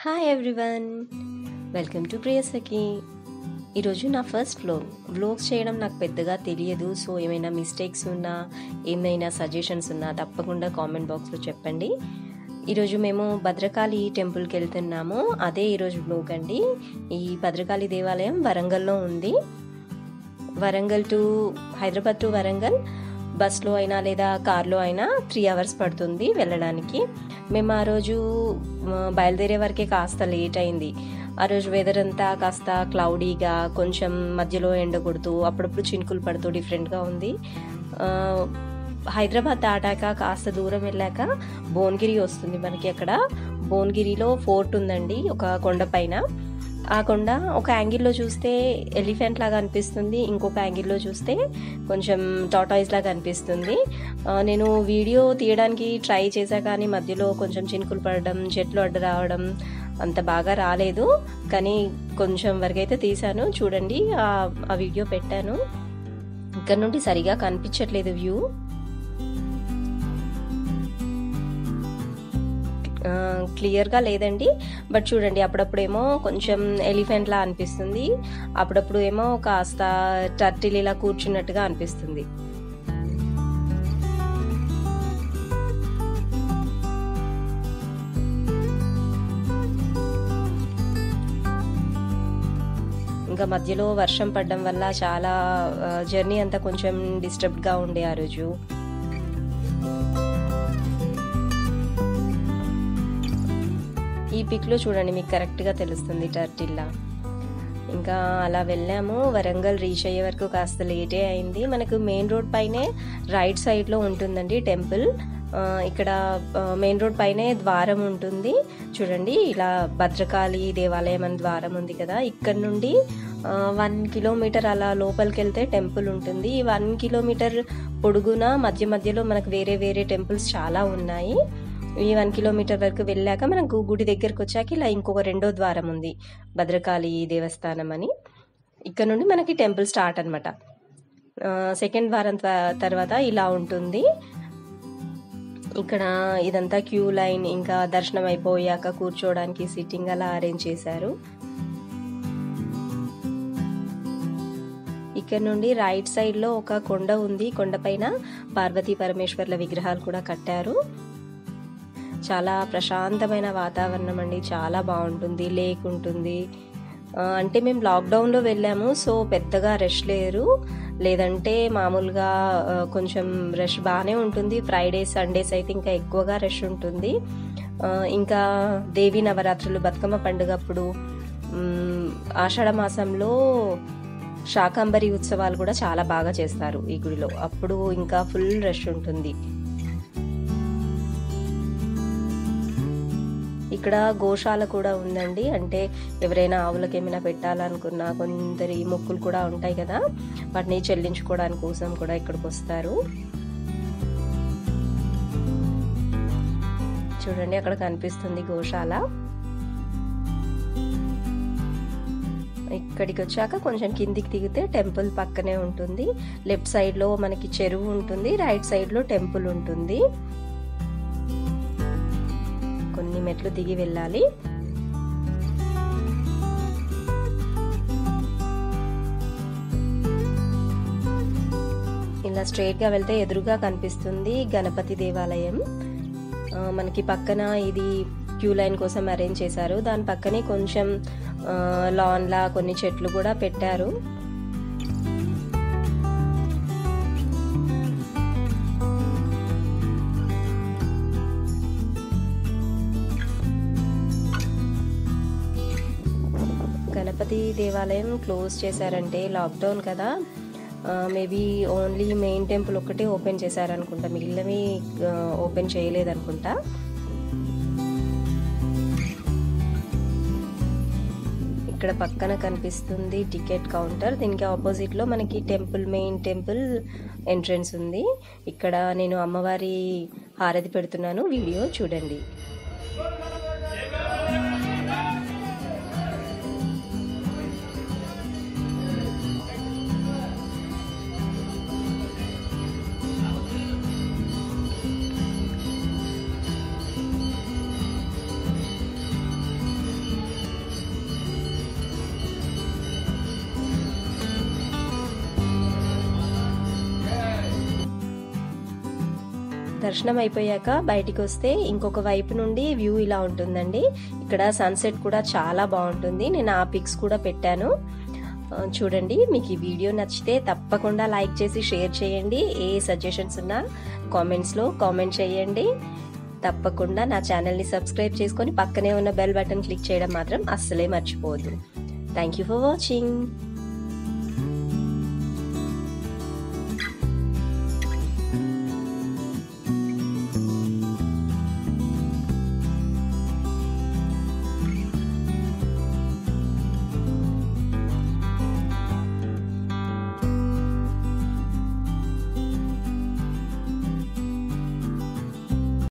Hi everyone, welcome to Priyasakhi. ఈరోజు నా first vlogs చేయడం నాకు పెద్దగా తెలియదు. సో ఏమైనా మిస్టేక్స్ ఉన్నా, ఏమైనా సజెషన్స్ ఉన్నా తప్పకుండా కామెంట్ బాక్స్లో చెప్పండి. ఈరోజు మేము భద్రకాళి టెంపుల్కి వెళ్తున్నాము. అదే ఈరోజు వ్లాగ్ అండి. ఈ భద్రకాళి దేవాలయం వరంగల్లో ఉంది. వరంగల్ టు హైదరాబాద్ టు వరంగల్ బస్లో అయినా లేదా కార్లో అయినా 3 hours పడుతుంది వెళ్ళడానికి. మేము ఆ రోజు బయలుదేరే వరకే కాస్త లేట్ అయింది. ఆ రోజు వెదర్ అంతా కాస్త క్లౌడీగా, కొంచెం మధ్యలో ఎండ కొడుతూ అప్పుడప్పుడు చినుకులు పడుతూ డిఫరెంట్గా ఉంది. హైదరాబాద్ దాటాక కాస్త దూరం వెళ్ళాక భువనగిరి వస్తుంది మనకి. అక్కడ భువనగిరిలో ఫోర్ట్ ఉందండి, ఒక కొండపైన. ఆ కొండ ఒక యాంగిల్లో చూస్తే ఎలిఫెంట్ లాగా అనిపిస్తుంది, ఇంకొక యాంగిల్లో చూస్తే కొంచెం టాటాయిస్ లాగా అనిపిస్తుంది. నేను వీడియో తీయడానికి ట్రై చేశా, కానీ మధ్యలో కొంచెం చినుకులు పడడం, చెట్లు అడ్డు రావడం అంత బాగా రాలేదు. కానీ కొంచెం వరకు అయితే తీశాను. చూడండి, ఆ వీడియో పెట్టాను. ఇక్కడ నుండి సరిగా కనిపించట్లేదు వ్యూ. క్లియర్గా లేదండి, బట్ చూడండి, అప్పుడప్పుడేమో కొంచెం ఎలిఫెంట్లా అనిపిస్తుంది, అప్పుడప్పుడు ఏమో కాస్త టర్టిల్ ఇలా కూర్చున్నట్టుగా అనిపిస్తుంది. ఇంకా మధ్యలో వర్షం పడడం వల్ల చాలా జర్నీ అంతా కొంచెం డిస్టర్బ్డ్గా ఉండే ఆ రోజు. ఈ పిక్లో చూడండి, మీకు కరెక్ట్గా తెలుస్తుంది టర్టిల్లా. ఇంకా అలా వెళ్ళాము. వరంగల్ రీచ్ అయ్యే వరకు కాస్త లేటే అయింది. మనకు మెయిన్ రోడ్ పైనే రైట్ సైడ్లో ఉంటుందండి టెంపుల్. ఇక్కడ మెయిన్ రోడ్ పైనే ద్వారం ఉంటుంది. చూడండి, ఇలా భద్రకాళి దేవాలయం అని ద్వారం ఉంది కదా. ఇక్కడ నుండి 1 kilometer అలా లోపలికి వెళ్తే టెంపుల్ ఉంటుంది. 1 kilometer పొడుగున మధ్య మధ్యలో మనకు వేరే వేరే టెంపుల్స్ చాలా ఉన్నాయి. ఈ 1 kilometer వరకు వెళ్ళాక మనకు గుడి దగ్గరకు వచ్చాక ఇలా ఇంకొక రెండో ద్వారం ఉంది, భద్రకాళి దేవస్థానం అని. ఇక్కడ నుండి మనకి టెంపుల్ స్టార్ట్ అనమాట. సెకండ్ ద్వారం తర్వాత ఇలా ఉంటుంది. ఇక్కడ ఇదంతా క్యూ లైన్, ఇంకా దర్శనం అయిపోయాక కూర్చోవడానికి సిట్టింగ్ అలా అరేంజ్ చేశారు. ఇక్కడ నుండి రైట్ సైడ్లో ఒక కొండ ఉంది. కొండపైన పార్వతీ పరమేశ్వర్ల విగ్రహాలు కూడా కట్టారు. చాలా ప్రశాంతమైన వాతావరణం అండి, చాలా బాగుంటుంది. లేక్ ఉంటుంది. అంటే మేము లాక్డౌన్లో వెళ్ళాము, సో పెద్దగా రష్ లేరు. లేదంటే మామూలుగా కొంచెం రష్ బాగానే ఉంటుంది. ఫ్రైడేస్, సండేస్ అయితే ఇంకా ఎక్కువగా రష్ ఉంటుంది. ఇంకా దేవి నవరాత్రులు, బతుకమ్మ పండుగ అప్పుడు, ఆషాఢ మాసంలో శాకంబరి ఉత్సవాలు కూడా చాలా బాగా చేస్తారు ఈ గుడిలో. అప్పుడు ఇంకా ఫుల్ రష్ ఉంటుంది. ఇక్కడ గోశాల కూడా ఉందండి. అంటే ఎవరైనా ఆవులకు ఏమైనా పెట్టాలనుకున్నా, కొందరి మొక్కులు కూడా ఉంటాయి కదా, వాటిని చెల్లించుకోవడానికి కోసం కూడా ఇక్కడికి వస్తారు. చూడండి, అక్కడ కనిపిస్తుంది గోశాల. ఇక్కడికి వచ్చాక కొంచెం కిందికి దిగితే టెంపుల్ పక్కనే ఉంటుంది. లెఫ్ట్ సైడ్లో మనకి చెరువు ఉంటుంది, రైట్ సైడ్లో టెంపుల్ ఉంటుంది. కొన్ని మెట్లు దిగి వెళ్ళాలి. ఇలా స్ట్రైట్గా వెళ్తే ఎదురుగా కనిపిస్తుంది గణపతి దేవాలయం. మనకి పక్కన ఇది క్యూ లైన్ కోసం అరేంజ్ చేశారు. దాని పక్కనే కొంచెం లాన్లా కొన్ని చెట్లు కూడా పెట్టారు. గణపతి దేవాలయం క్లోజ్ చేశారంటే, లాక్డౌన్ కదా, మేబీ ఓన్లీ మెయిన్ టెంపుల్ ఒక్కటే ఓపెన్ చేశారనుకుంటా, మిగిలినవి ఓపెన్ చేయలేదనుకుంటా. ఇక్కడ పక్కన కనిపిస్తుంది టికెట్ కౌంటర్. దీనికి ఆపోజిట్లో మనకి మెయిన్ టెంపుల్ ఎంట్రన్స్ ఉంది. ఇక్కడ నేను అమ్మవారి హారతి పెడుతున్నాను, వీడియో చూడండి. దర్శనం అయిపోయాక బయటికి వస్తే ఇంకొక వైపు నుండి వ్యూ ఇలా ఉంటుందండి. ఇక్కడ సన్సెట్ కూడా చాలా బాగుంటుంది. నేను ఆ పిక్స్ కూడా పెట్టాను చూడండి. మీకు ఈ వీడియో నచ్చితే తప్పకుండా లైక్ చేసి షేర్ చేయండి. ఏ సజెషన్స్ ఉన్నా కామెంట్స్లో కామెంట్ చేయండి. తప్పకుండా నా ఛానల్ని సబ్స్క్రైబ్ చేసుకొని పక్కనే ఉన్న బెల్ బటన్ క్లిక్ చేయడం మాత్రం అస్సలే మర్చిపోవద్దు. Thank you for watching.